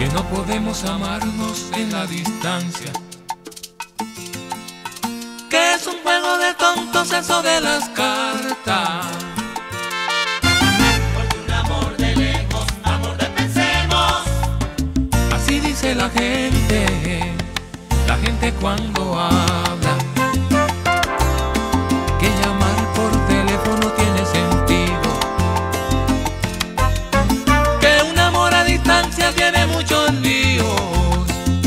que no podemos amarnos en la distancia, que es un juego de tontos eso de las cartas. Porque un amor de lejos, amor de pensemos. Así dice la gente cuando habla, que llamar por teléfono tiene sentido, que un amor a distancia tiene muchos líos,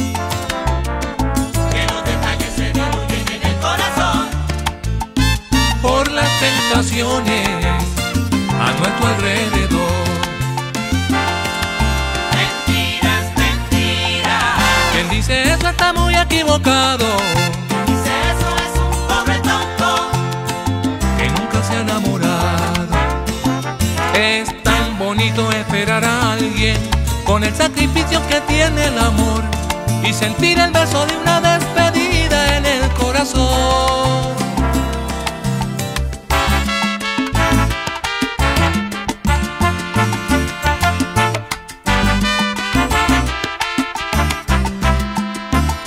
Que los detalles se diluyen en el corazón. por las tentaciones a nuestro alrededor. Mentiras, mentiras. Quien dice eso está muy equivocado, Dice eso es un pobre tonto. que nunca se ha enamorado. Es tan bonito esperar a alguien con el sacrificio que tiene el amor y sentir el beso de una despedida en el corazón.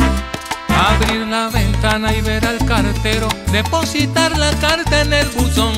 Abrir la ventana y ver al cartero depositar la carta en el buzón,